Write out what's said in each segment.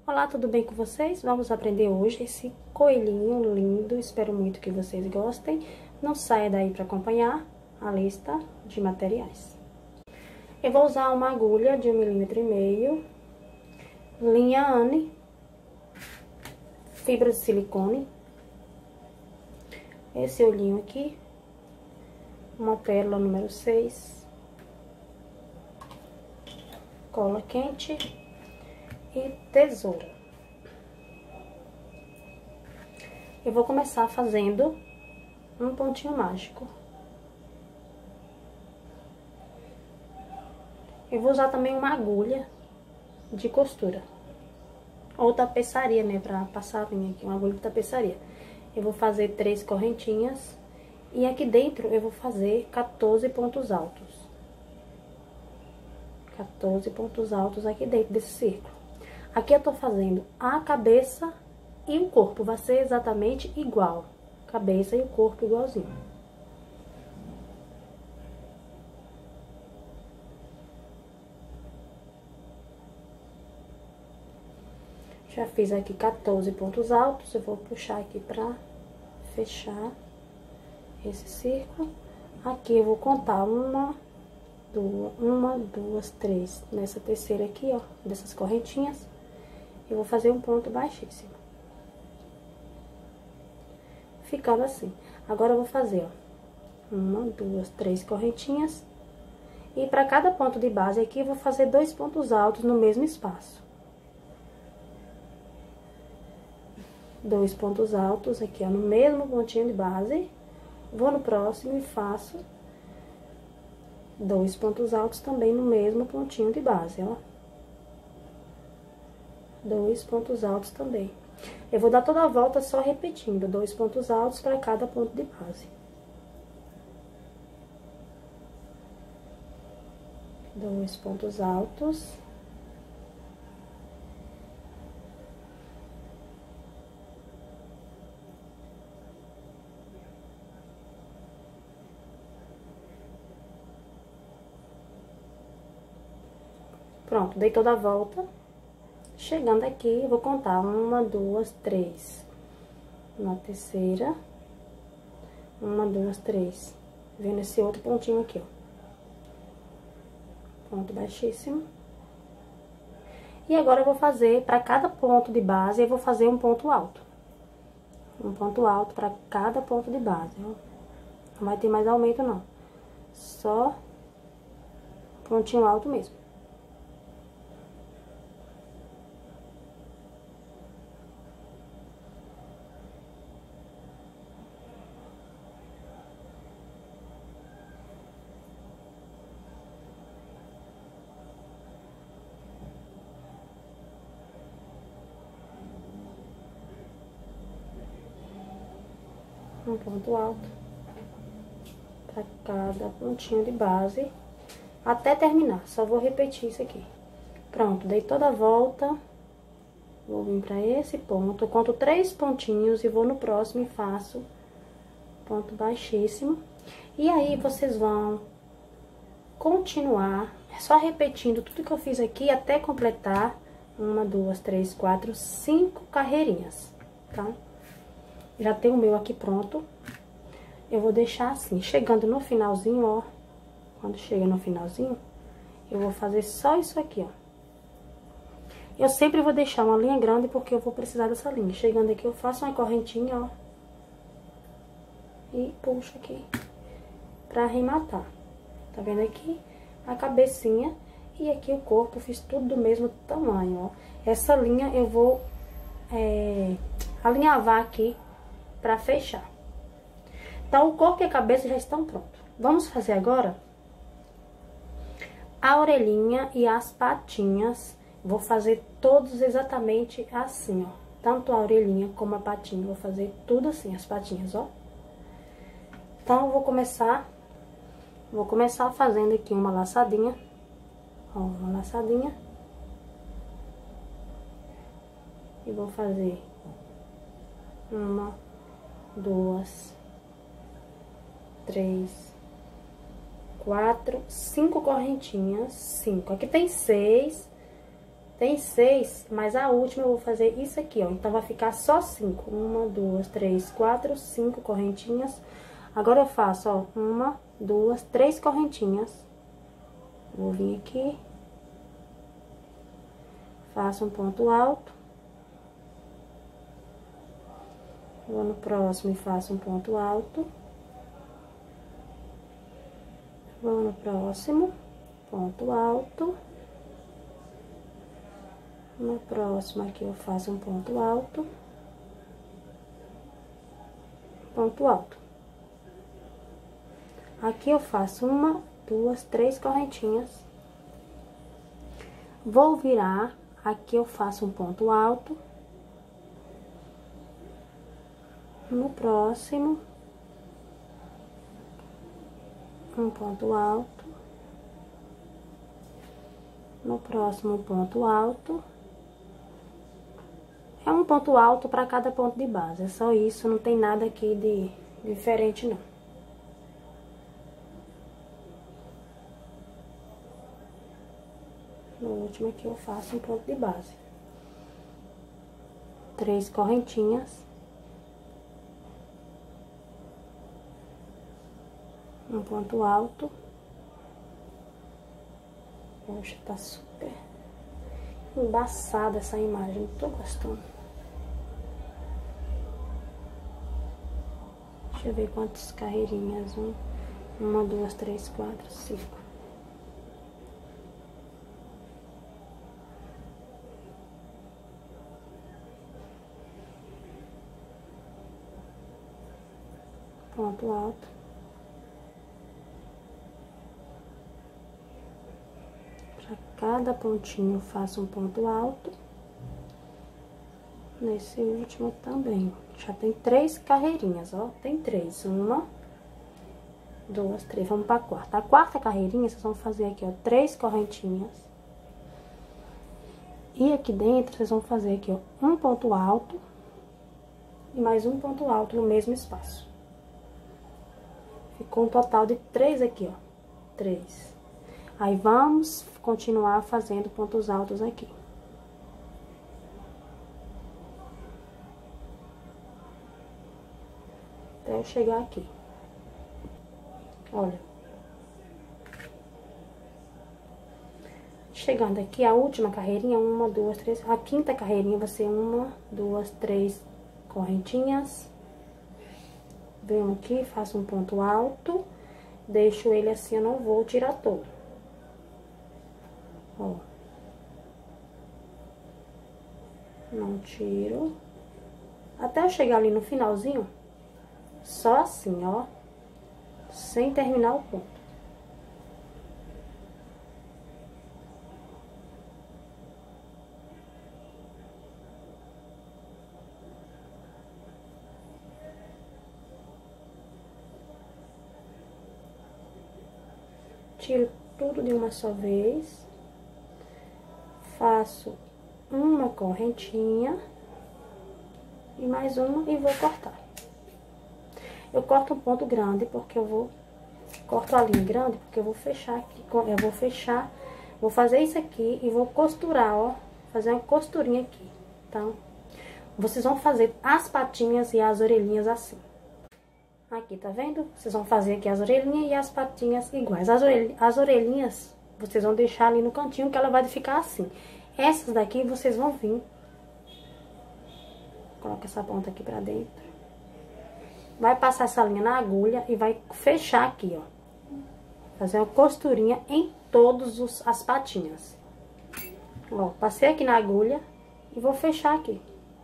Olá, tudo bem com vocês? Vamos aprender hoje esse coelhinho lindo, espero muito que vocês gostem. Não saia daí para acompanhar a lista de materiais. Eu vou usar uma agulha de 1,5 mm, linha Anne, fibra de silicone, esse olhinho aqui, uma pérola número 6, cola quente e tesoura. Eu vou começar fazendo um pontinho mágico. Eu vou usar também uma agulha de costura, ou tapeçaria, né, pra passar a linha aqui, uma agulha de tapeçaria. Eu vou fazer 3 correntinhas e aqui dentro eu vou fazer 14 pontos altos. 14 pontos altos aqui dentro desse círculo. Aqui eu tô fazendo a cabeça e o corpo, vai ser exatamente igual. Cabeça e o corpo igualzinho. Já fiz aqui 14 pontos altos, eu vou puxar aqui pra fechar esse círculo. Aqui eu vou contar uma, duas, 3. Nessa terceira aqui, ó, dessas correntinhas, eu vou fazer um ponto baixíssimo. Ficando assim. Agora eu vou fazer, ó, 1, 2, 3 correntinhas. E pra cada ponto de base aqui, eu vou fazer 2 pontos altos no mesmo espaço. 2 pontos altos aqui, ó, no mesmo pontinho de base. Vou no próximo e faço 2 pontos altos também no mesmo pontinho de base, ó. 2 pontos altos também. Eu vou dar toda a volta só repetindo, 2 pontos altos para cada ponto de base. 2 pontos altos. Pronto, dei toda a volta. Chegando aqui, eu vou contar 1, 2, 3. Na terceira. 1, 2, 3. Vendo esse outro pontinho aqui, ó. Ponto baixíssimo. E agora eu vou fazer, para cada ponto de base, eu vou fazer um ponto alto. Um ponto alto para cada ponto de base, ó. Não vai ter mais aumento, não. Só pontinho alto mesmo. Um ponto alto para cada pontinho de base até terminar. Só vou repetir isso aqui. Pronto, dei toda a volta. Vou vir para esse ponto, conto 3 pontinhos e vou no próximo e faço ponto baixíssimo. E aí vocês vão continuar só repetindo tudo que eu fiz aqui até completar 1, 2, 3, 4, 5 carreirinhas, tá? Já tem o meu aqui pronto. Eu vou deixar assim, chegando no finalzinho, ó. Quando chega no finalzinho, eu vou fazer só isso aqui, ó. Eu sempre vou deixar uma linha grande porque eu vou precisar dessa linha. Chegando aqui, eu faço uma correntinha, ó. E puxo aqui pra arrematar. Tá vendo aqui? A cabecinha e aqui o corpo, eu fiz tudo do mesmo tamanho, ó. Essa linha eu vou alinhavar aqui pra fechar. Então, o corpo e a cabeça já estão prontos. Vamos fazer agora a orelhinha e as patinhas. Vou fazer todos exatamente assim, ó. Tanto a orelhinha como a patinha. Vou fazer tudo assim, as patinhas, ó. Então, eu vou começar fazendo aqui uma laçadinha. Ó, uma laçadinha. E vou fazer 1, 2, 3, 4, 5 correntinhas, 5. Aqui tem 6, Tem 6, mas a última eu vou fazer isso aqui, ó. Então, vai ficar só 5. 1, 2, 3, 4, 5 correntinhas. Agora, eu faço, ó, 1, 2, 3 correntinhas. Vou vir aqui. Faço um ponto alto. Vou no próximo e faço um ponto alto. Vou no próximo, ponto alto. No próximo aqui eu faço um ponto alto. Ponto alto. Aqui eu faço 1, 2, 3 correntinhas. Vou virar, aqui eu faço um ponto alto. No próximo, um ponto alto. No próximo, ponto alto. É um ponto alto para cada ponto de base, é só isso, não tem nada aqui de diferente, não. No último aqui eu faço um ponto de base. 3 correntinhas. Um ponto alto. Poxa, tá super embaçada essa imagem, não tô gostando. Deixa eu ver quantas carreirinhas. 1, 2, 3, 4, 5. Ponto alto. Para cada pontinho eu faço um ponto alto. Nesse último também. Já tem 3 carreirinhas, ó. Tem 3. 1, 2, 3. Vamos pra quarta. A quarta carreirinha, vocês vão fazer aqui, ó, 3 correntinhas. E aqui dentro, vocês vão fazer aqui, ó, um ponto alto. E mais um ponto alto no mesmo espaço. Ficou um total de 3 aqui, ó. 3. Aí, vamos continuar fazendo pontos altos aqui. Até eu chegar aqui. Olha. Chegando aqui, a última carreirinha, 1, 2, 3. A quinta carreirinha vai ser 1, 2, 3 correntinhas. Venho aqui, faço um ponto alto. Deixo ele assim, eu não vou tirar todo. Ó. Não tiro. Até eu chegar ali no finalzinho, só assim, ó. Sem terminar o ponto. Tiro tudo de uma só vez. Faço uma correntinha. E mais uma e vou cortar. Eu corto um ponto grande, porque eu vou... Corto a linha grande, porque eu vou fechar aqui. Eu vou fechar, vou fazer isso aqui e vou costurar, ó. Fazer uma costurinha aqui, tá? Vocês vão fazer as patinhas e as orelhinhas assim. Aqui, tá vendo? Vocês vão fazer aqui as orelhinhas e as patinhas iguais. As orelhinhas, vocês vão deixar ali no cantinho, que ela vai ficar assim. Essas daqui, vocês vão vir. Coloca essa ponta aqui pra dentro. Vai passar essa linha na agulha e vai fechar aqui, ó. Fazer uma costurinha em todas as patinhas. Ó, passei aqui na agulha e vou fechar aqui.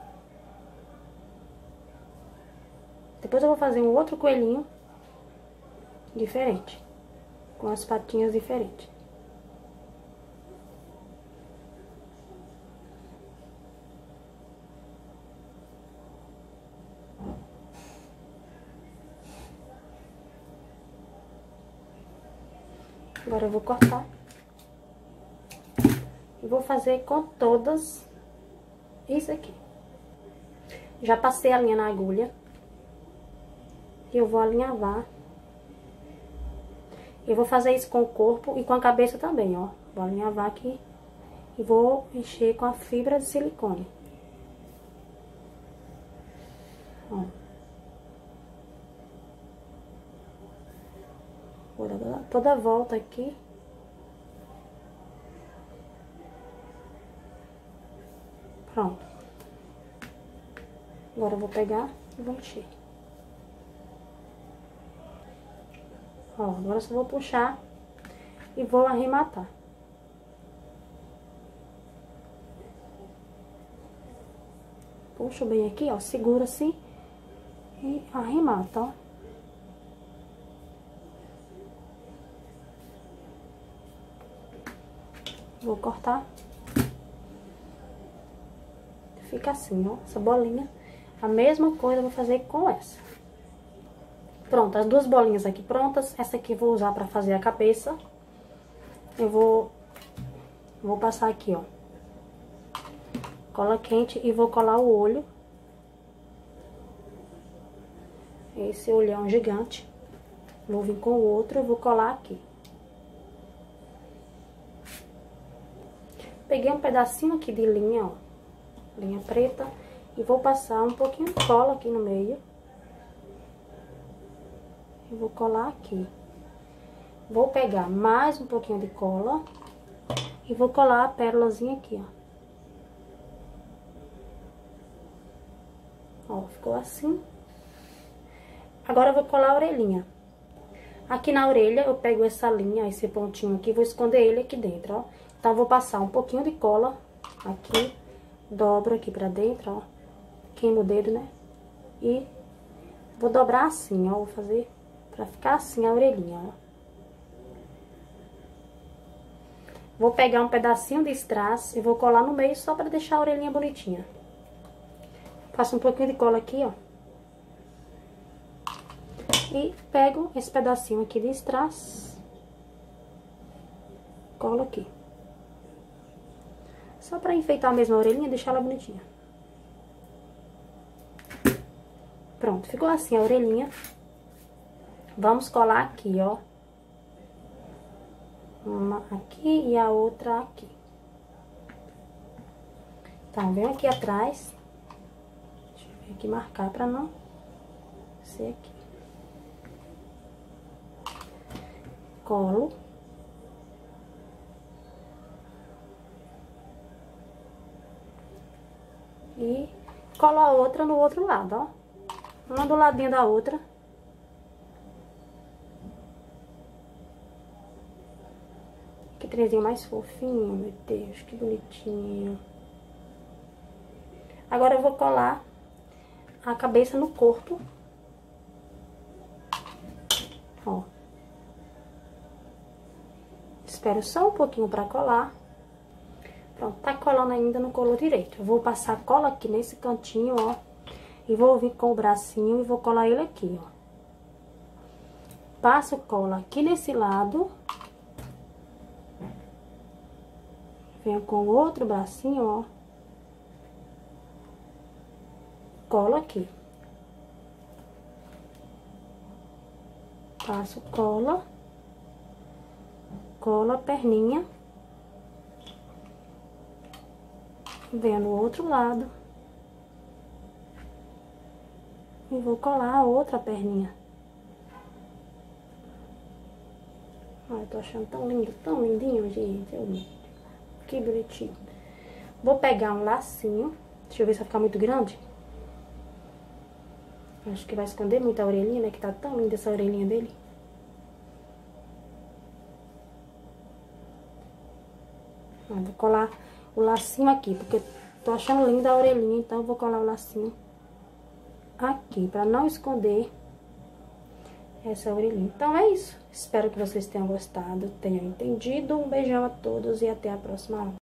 Depois eu vou fazer um outro coelhinho diferente, com as patinhas diferentes. Agora eu vou cortar. E vou fazer com todas isso aqui. Já passei a linha na agulha. E eu vou alinhavar. Eu vou fazer isso com o corpo e com a cabeça também, ó. Vou alinhavar aqui e vou encher com a fibra de silicone. Ó. Vou dar toda a volta aqui. Pronto. Agora eu vou pegar e vou encher. Ó, agora eu só vou puxar e vou arrematar. Puxo bem aqui, ó, segura assim e arremata, ó. Vou cortar. Fica assim, ó, essa bolinha. A mesma coisa eu vou fazer com essa. Pronto, as duas bolinhas aqui prontas. Essa aqui eu vou usar pra fazer a cabeça. Eu vou passar aqui, ó, cola quente e vou colar o olho. Esse olhão gigante. Vou vir com o outro e vou colar aqui. Peguei um pedacinho aqui de linha, ó, linha preta, e vou passar um pouquinho de cola aqui no meio. E vou colar aqui. Vou pegar mais um pouquinho de cola e vou colar a pérolazinha aqui, ó. Ó, ficou assim. Agora eu vou colar a orelhinha. Aqui na orelha eu pego essa linha, esse pontinho aqui, vou esconder ele aqui dentro, ó. Então, eu vou passar um pouquinho de cola aqui, dobro aqui pra dentro, ó. Queimo o dedo, né? E vou dobrar assim, ó. Vou fazer pra ficar assim a orelhinha, ó. Vou pegar um pedacinho de strass e vou colar no meio só pra deixar a orelhinha bonitinha. Passo um pouquinho de cola aqui, ó. E pego esse pedacinho aqui de strass. Colo aqui. Só pra enfeitar mesmo a orelhinha e deixar ela bonitinha. Pronto, ficou assim a orelhinha. Vamos colar aqui, ó. Uma aqui e a outra aqui. Então, venho aqui atrás. Deixa eu vir aqui marcar pra não ser aqui. Colo. E colo a outra no outro lado, ó. Uma do ladinho da outra. Que trenzinho mais fofinho, meu Deus, que bonitinho. Agora eu vou colar a cabeça no corpo. Ó. Espero só um pouquinho pra colar. Pronto, tá colando ainda, não colou direito. Eu vou passar cola aqui nesse cantinho, ó. E vou vir com o bracinho e vou colar ele aqui, ó. Passo cola aqui nesse lado. Venho com o outro bracinho, ó. Colo aqui. Passo cola. Colo a perninha. Venho no outro lado. E vou colar a outra perninha. Ai, tô achando tão lindo, tão lindinho, gente. Que bonitinho. Vou pegar um lacinho. Deixa eu ver se vai ficar muito grande. Acho que vai esconder muito a orelhinha, né? Que tá tão linda essa orelhinha dele. Vou colar o lacinho aqui, porque tô achando linda a orelhinha, então eu vou colar o lacinho aqui, pra não esconder essa orelhinha. Então é isso. Espero que vocês tenham gostado, tenham entendido. Um beijão a todos e até a próxima aula.